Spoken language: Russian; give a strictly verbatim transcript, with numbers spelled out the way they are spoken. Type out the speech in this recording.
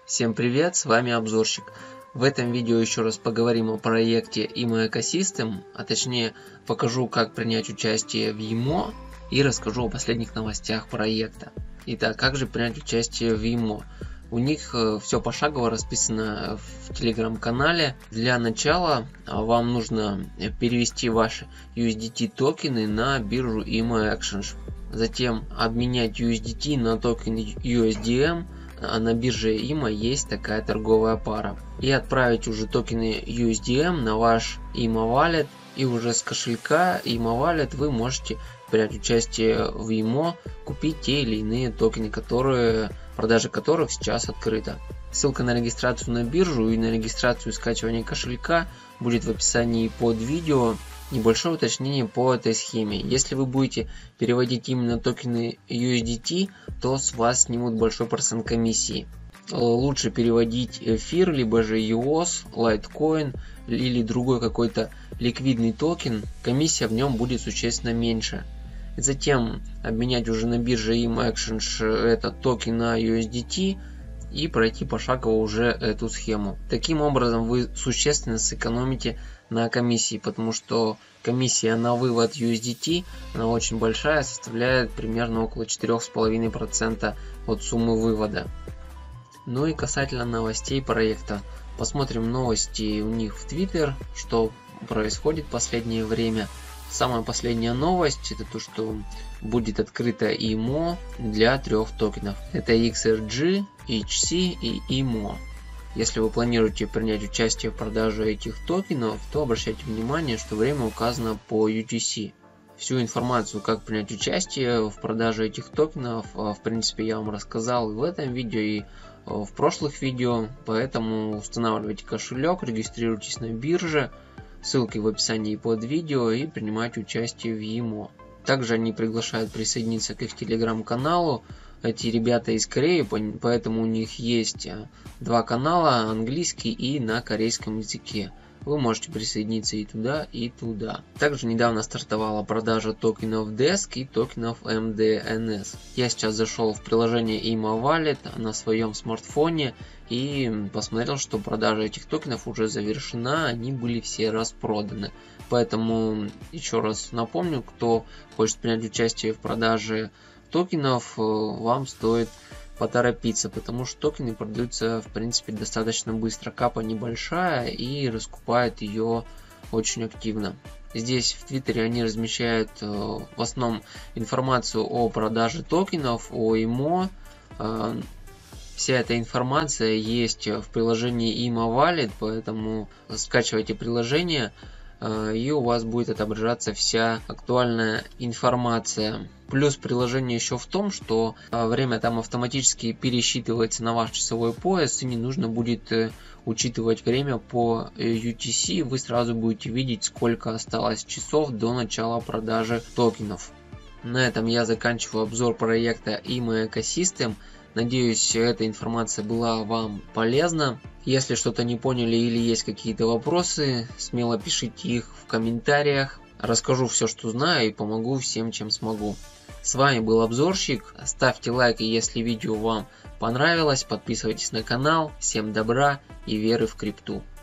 Всем привет, с вами обзорщик. В этом видео еще раз поговорим о проекте и эм о Ecosystem, а точнее покажу, как принять участие в и эм о и расскажу о последних новостях проекта. Итак, как же принять участие в и эм о? У них все пошагово расписано в телеграм-канале. Для начала вам нужно перевести ваши ю эс ди ти токены на биржу и эм о Exchange. Затем обменять ю эс ди ти на токен ю эс ди эм, а на бирже и эм о есть такая торговая пара. И отправить уже токены ю эс ди эм на ваш и эм о Wallet. И уже с кошелька и эм о Wallet вы можете принять участие в и эм о, купить те или иные токены, которые, продажа которых сейчас открыта. Ссылка на регистрацию на биржу и на регистрацию и скачивание кошелька будет в описании под видео. Небольшое уточнение по этой схеме. Если вы будете переводить именно токены ю эс ди ти, то с вас снимут большой процент комиссии. Лучше переводить эфир, либо же и о эс, Litecoin или другой какой-то ликвидный токен. Комиссия в нем будет существенно меньше. Затем обменять уже на бирже и эм о Exchange этот токен на ю эс ди ти и пройти пошагово уже эту схему. Таким образом вы существенно сэкономите на комиссии, потому что комиссия на вывод ю эс ди ти, она очень большая, составляет примерно около четыре и пять десятых процента от суммы вывода. Ну и касательно новостей проекта. Посмотрим новости у них в Twitter, что происходит в последнее время. Самая последняя новость — это то, что будет открыто и эм о для трех токенов. Это икс ар джи, эйч си и и эм о. Если вы планируете принять участие в продаже этих токенов, то обращайте внимание, что время указано по ю ти си. Всю информацию, как принять участие в продаже этих токенов, в принципе, я вам рассказал и в этом видео, и в прошлых видео. Поэтому устанавливайте кошелек, регистрируйтесь на бирже, ссылки в описании под видео, и принимайте участие в и эм о. Также они приглашают присоединиться к их телеграм-каналу. Эти ребята из Кореи, поэтому у них есть два канала, английский и на корейском языке. Вы можете присоединиться и туда, и туда. Также недавно стартовала продажа токенов деск и токенов эм дэ эн эс. Я сейчас зашел в приложение и эм о Wallet на своем смартфоне и посмотрел, что продажа этих токенов уже завершена, они были все распроданы. Поэтому еще раз напомню, кто хочет принять участие в продаже токенов, вам стоит поторопиться, потому что токены продаются в принципе достаточно быстро. Капа небольшая и раскупают ее очень активно. Здесь в Твиттере они размещают в основном информацию о продаже токенов, о и эм о. Вся эта информация есть в приложении и эм о Wallet, поэтому скачивайте приложение, и у вас будет отображаться вся актуальная информация. Плюс приложение еще в том, что время там автоматически пересчитывается на ваш часовой пояс, и не нужно будет учитывать время по ю ти си. Вы сразу будете видеть, сколько осталось часов до начала продажи токенов. На этом я заканчиваю обзор проекта и эм о Ecosystem. Надеюсь, эта информация была вам полезна. Если что-то не поняли или есть какие-то вопросы, смело пишите их в комментариях. Расскажу все, что знаю, и помогу всем, чем смогу. С вами был обзорщик. Ставьте лайк, если видео вам понравилось. Подписывайтесь на канал. Всем добра и веры в крипту.